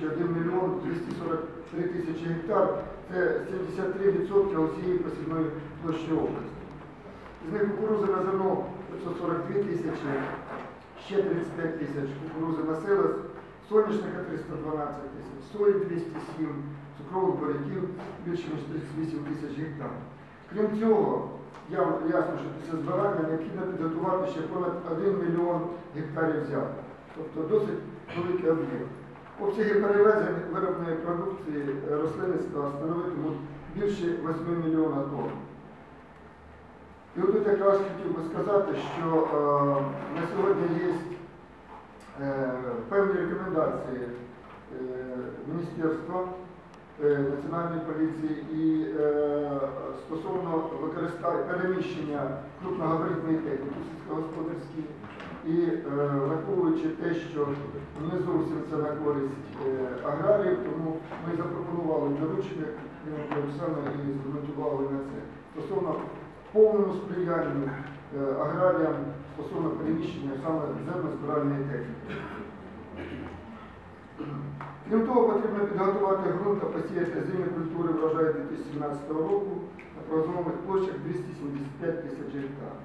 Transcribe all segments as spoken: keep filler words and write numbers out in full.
площею один мільйон двісті сорок три тисячі гектар, це сімдесят три відсотки усієї посівної площі області. З них кукурузи на зерно п'ятсот сорок дві тисячі, ще тридцять п'ять тисяч кукурузи на селес, соняшника триста дванадцять тисяч, сої двісті сім, цукрових буряків більше ніж тридцять вісім тисяч гектар. Крім цього, ясно, що після збирання необхідно підготувати ще понад один мільйон гектарів взяток, тобто досить великий об'єкт. Обсяги перевезень виробної продукції рослинництва становитимуть більше восьми мільйонів тонн. І от тут якраз хотів би сказати, що е, на сьогодні є е, певні рекомендації е, Міністерства е, Національної поліції і е, стосовно використання переміщення крупногабаритної техніки сільськогосподарській, і е, враховуючи те, що не зовсім це на користь е, аграріїв, тому ми запропонували доручення, саме і зрозуміли на це. Стосовно повному сприянню е, аграріям стосовно переміщення саме зернозбиральної техніки. Крім того, потрібно підготувати ґрунт та посіяти зимні культури врожаю дві тисячі сімнадцятого року на прозомих площах двісті сімдесят п'ять тисяч гектар.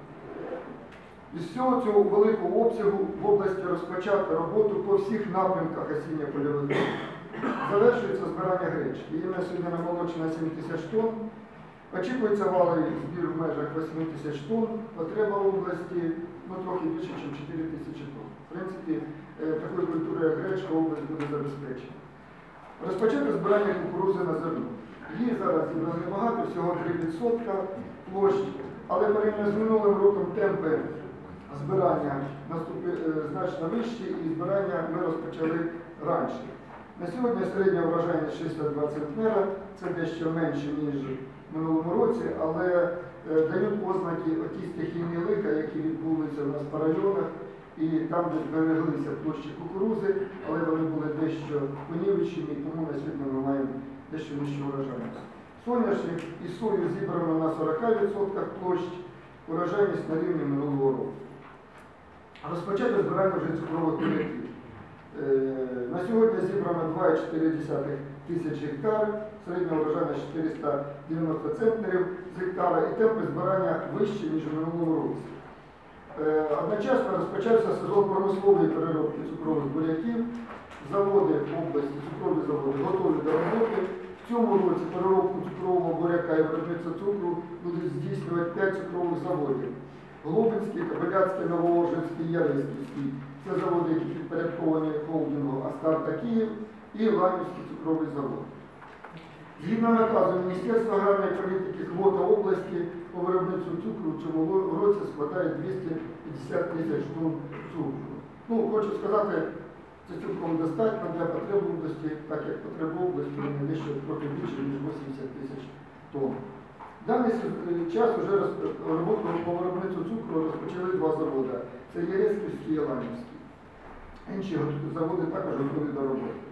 Із всього цього великого обсягу в області розпочати роботу по всіх напрямках осінньо-польових робіт. Завершується збирання гречки. Її на сьогодні намолочено сім тисяч тонн. Очікується валовий збір в межах восьми тисяч тонн. Потреба в області ну, трохи більше, ніж чотири тисячі тонн. В принципі, такої культури, як гречка, область буде забезпечена. Розпочати збирання кукурузи на зерно. Її зараз зібрано небагато, всього три відсотки площ, але порівняно з минулим роком темпи збирання наступи, значно вищі і збирання ми розпочали раніше. На сьогодні середня врожайність шістдесят два центнера, це дещо менше, ніж в минулому році, але е, дають ознаки оті стихійні лиха, які відбулися у нас по районах, і там, де збереглися площі кукурузи, але вони були дещо понівечені, тому на сьогодні ми маємо дещо нижчу врожайність. Соняшник і сою зібрано на сорок відсотків площ, урожайність на рівні минулого року. Розпочати збирання вже цукрових буряків. На сьогодні зібрано два цілих чотири десятих тисяч гектар, середня врожайність чотириста дев'яносто центнерів з гектара і темпи збирання вищі, ніж у минулому році. Одночасно розпочався сезон промислової переробки цукрових буряків. Заводи в області, цукрові заводи готові до роботи. В цьому році переробку цукрового буряка і виробництво цукру будуть здійснювати п'ять цукрових заводів. Глобинський, Кобиляцький, Новоложинський, Яринський. Це заводи, які підпорядковані холдингу Астарта Київ і Ланівський цукровий завод. Згідно наказу Міністерства аграрної політики, квота області по виробництву цукру в цьому році складає двісті п'ятдесят тисяч тонн цукру. Ну, хочу сказати, це цілком достатньо для потреб області, так як потреба області не дещо трохи більше, ніж вісімдесят тисяч тонн. В даний час вже роботу по виробництву цукру розпочали два заводи. Це Єрецький і Ланівський. Інші заводи також готові до роботи.